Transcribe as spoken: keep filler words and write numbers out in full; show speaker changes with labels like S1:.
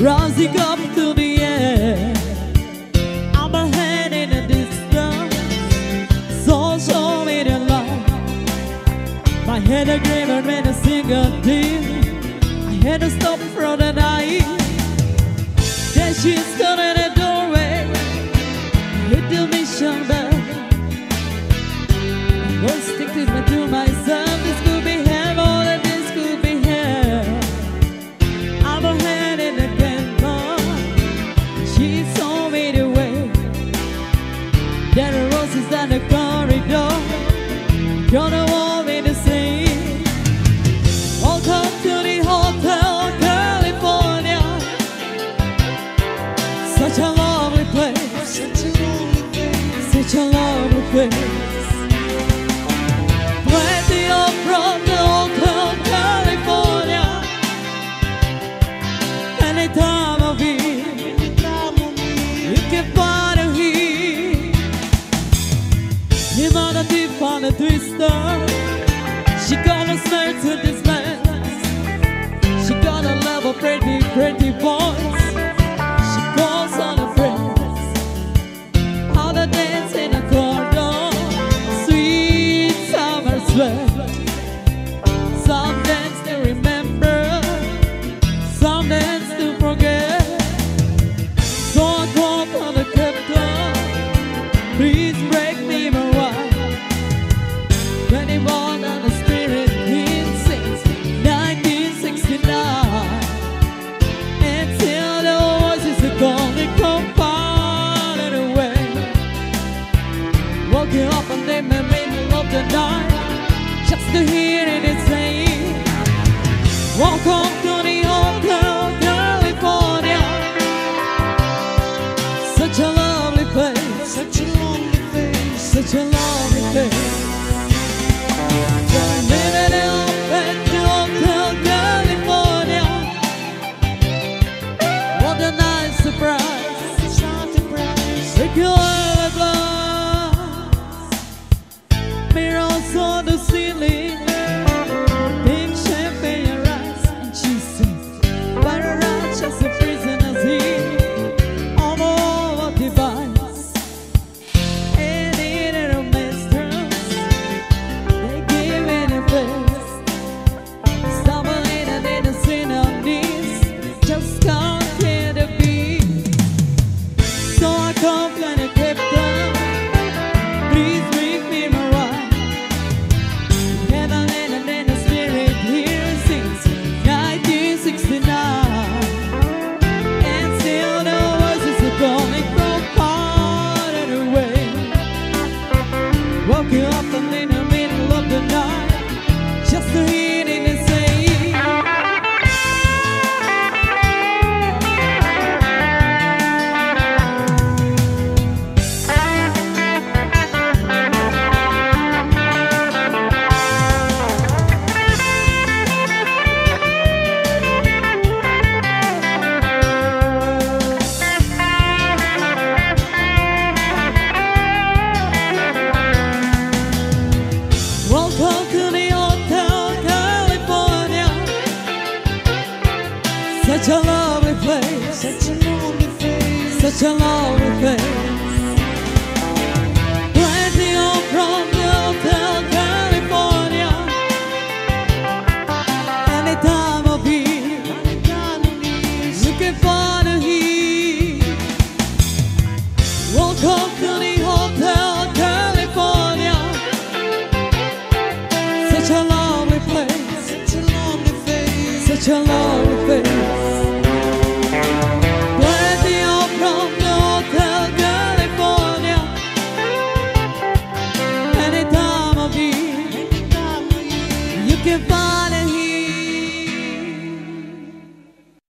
S1: rising up to the air. I'm a hand in a distance, so show me the light. My head a glimmer when I sing a tune. I had to stop for the night. Then she stood in the doorway, hit the mission bell. I was thinking to myself, this could be heaven or this could be hell. I'm a hand in the candle. She saw me the way. There are roses down the corridor. Gonna want me to sing. Welcome to the Hotel California. Such a lovely place. Such a lovely place. Such a lovely place. Plenty of from the Hotel California. Any time of year, you can find her here. Humanity found a twister. She gonna smell to this man. She gonna love a pretty, pretty voice. She calls on her friends. How to dance in a corridor. Sweet summer sweat. Some dance to remember, some dance to forget. So I called on the captain. Please break me my wife. twenty-one on the spirit in since nineteen sixty-nine. Until the voices are gone, they come falling away. Walking up and they may middle of the night, just to hear it say, welcome to the Hotel California. Such a lovely place. Such a lovely place. Such a lovely place. Living up at the Hotel California. What a nice surprise. Regular glass, mirrors on the ceiling, pink champagne rice, and she says, "Better right, just a prisoner's here, all over device." And in a mistress, they give it a place. Stumbling and in a sin on knees, just can't hear the beat. So I come and I kept down. Please bring me my wife. Heaven and then the spirit here since nineteen sixty-nine. And still the voices are coming from far and away. Walking up and in the middle of the night, just to hear it say, welcome to the Hotel California. Such a lovely place. Such a lovely place. Such a lovely place.